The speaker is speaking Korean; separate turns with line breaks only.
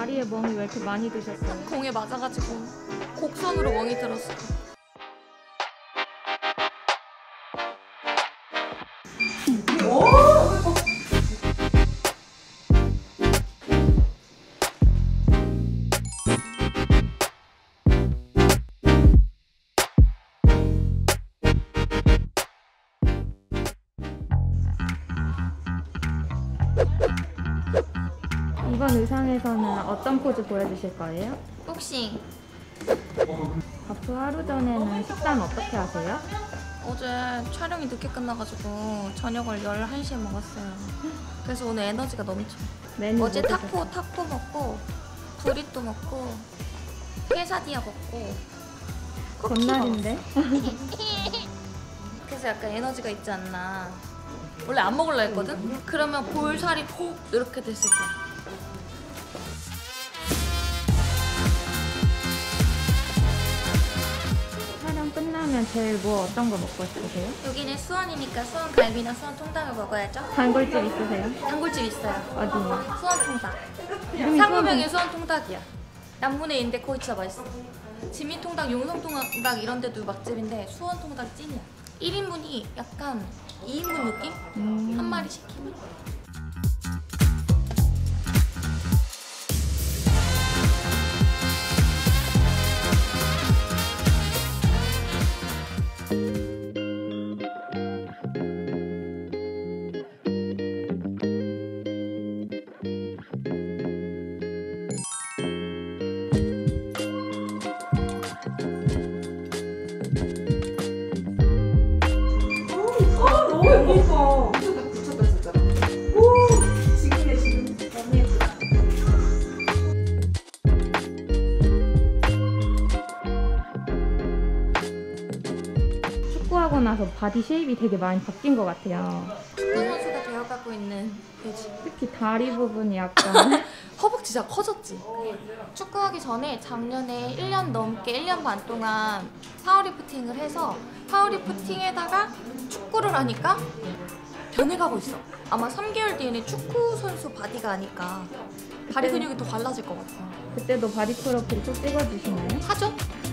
다리에 멍이 왜 이렇게 많이 드셨어요?
공에 맞아가지고 곡선으로 멍이 들었어.
이번 의상에서는 어떤 포즈 보여주실 거예요?
복싱.
바프 하루 전에는 식단 어떻게 하세요?
어제 촬영이 늦게 끝나가지고 저녁을 11시에 먹었어요. 그래서 오늘 에너지가 넘쳐.
메뉴
어제
뭐 드셨어요?
타코 먹고 브리또 먹고 케사디아 먹고 쿠키
전날인데?
그래서 약간 에너지가 있지 않나. 원래 안 먹으려 했거든? 그러면 볼살이 폭 이렇게 됐을 거야.
촬영 끝나면 제일 뭐 어떤 거 먹고 싶으세요?
여기는 수원이니까 수원 갈비나 수원 통닭을 먹어야죠.
단골집 있으세요?
단골집 있어요.
어디요?
수원 통닭.
이름이
상호명이 수원 통닭이야. 남문에 있는데 거기 진짜 맛있어. 지민 통닭, 용성 통닭 이런 데도 맛집인데 수원 통닭 찐이야. 1인분이 약간 2인분 느낌? 한 마리 시키면.
너무 예쁘다. 붙였다 진짜. 오, 지금이네 지금. 너무 예쁘다.
축구하고 나서 바디 쉐입이 되게 많이 바뀐 것 같아요.
축구 선수가 되어가고 있는 돼지.
특히 다리 부분이 약간
허벅지 진짜 커졌지? 축구하기 전에 작년에 1년 넘게 1년 반 동안 파워리프팅을 해서 파워리프팅에다가 축구를 하니까 변해가고 있어. 아마 3개월 뒤에는 축구 선수 바디가 아니까 다리 근육이 더 갈라질 것 같아.
그때도 바디 프로필 꼭 찍어주시나요?
하죠?